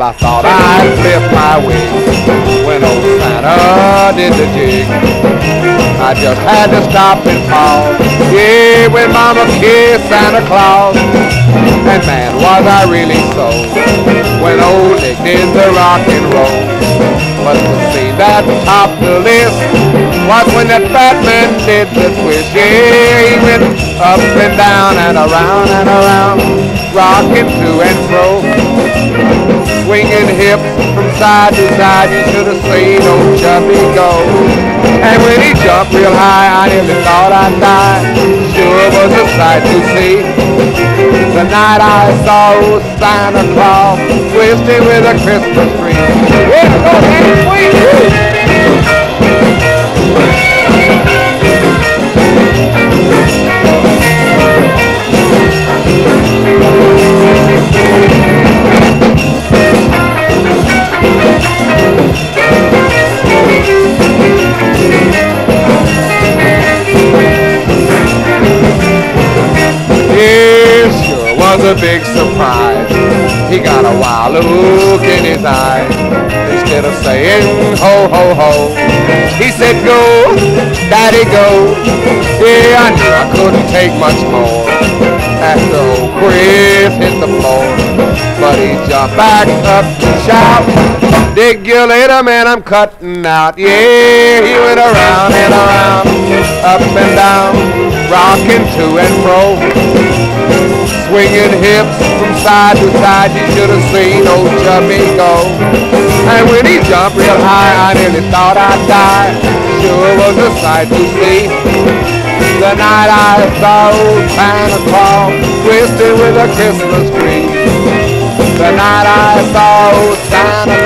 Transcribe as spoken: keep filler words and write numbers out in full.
I thought I'd flip my wig when old Santa did the jig. I just had to stop and pause. Yeah, when Mama kissed Santa Claus. And man, was I really so when old Nick did the rock and roll. But the scene that topped the list was when that fat man did the twist. Yeah, he went up and down and around and around, rocking to and fro, swinging hips from side to side. You should have seen old Chubby go. And when he jumped real high, I nearly thought I'd die. Sure was a sight to see. The night I saw old Santa Claus twisting with a Christmas tree. Let's go, Daddy, sweet! Was a big surprise. He got a wild look in his eyes. Instead of saying ho ho ho, he said go, Daddy go. Yeah, I knew I couldn't take much more after old Chris hit the floor. But he jumped back up to shout, dig you later, man, I'm cutting out. Yeah, he went around and around, up and down, rocking to and fro, swinging hips from side to side. You should have seen old Chubby go. And when he jumped real high, I nearly thought I'd die. Sure was a sight to see. The night I saw old Santa Claus twisted with a Christmas tree. The night I saw old Santa